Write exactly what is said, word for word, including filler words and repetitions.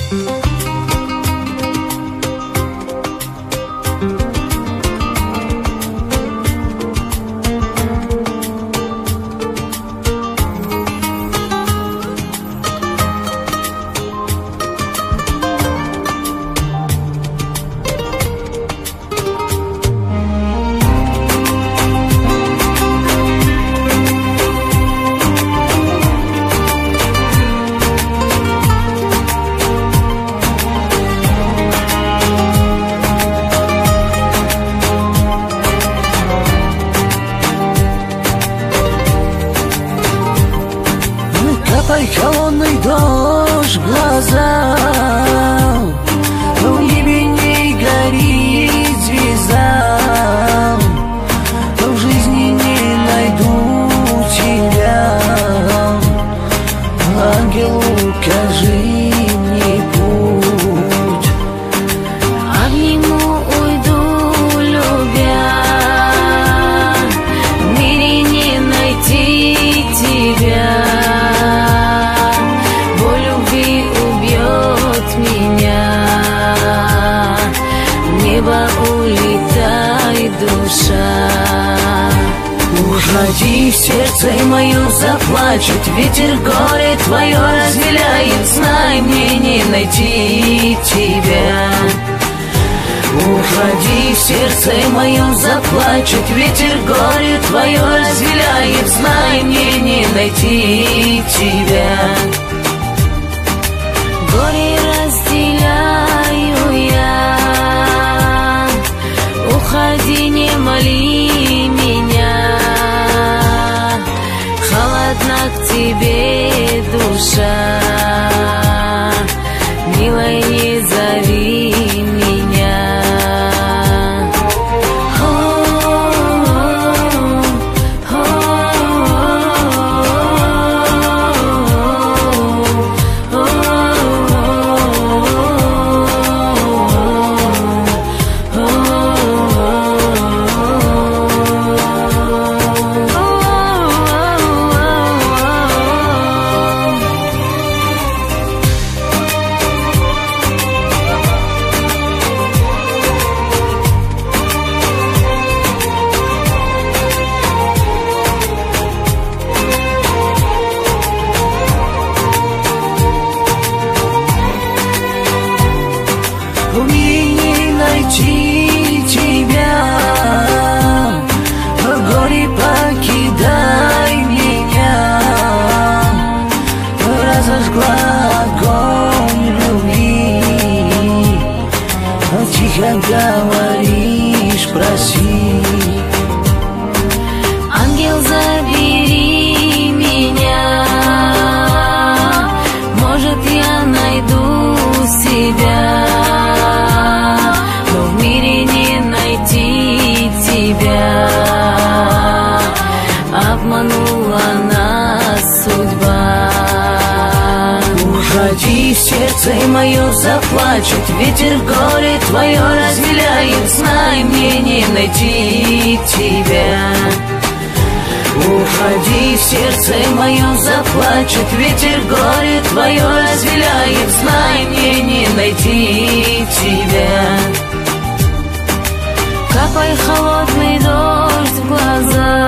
Капай холодный дождь в глаза, в небе не горит звезда. В жизни не найду тебя, ангел, укажи мне путь. Обниму, уйду, любя, в мире не найти тебя. Улетай, душа. Уходи, в сердце моем заплачет ветер, горе твое разделяет. Знай, мне не найти тебя. Уходи, в сердце моем заплачет ветер, горе твое разделяет. Знай, мне не найти тебя. Горе разделяю я, уходи, не моли меня. Холодна к тебе душа, милая, не зови меня. В мире не найти тебя, в горе покидай меня. Разожгла огонь любви, тихо говоришь, проси. Ангел, забери меня, может, я найду себя. Обманула нас судьба. Уходи, в сердце мое заплачет ветер, горе твое разделяет. Знай, мне не найти тебя. Уходи, в сердце моем заплачет ветер, горе твое разделяет. Знай, мне не найти тебя. Капай холодный дождь в глаза,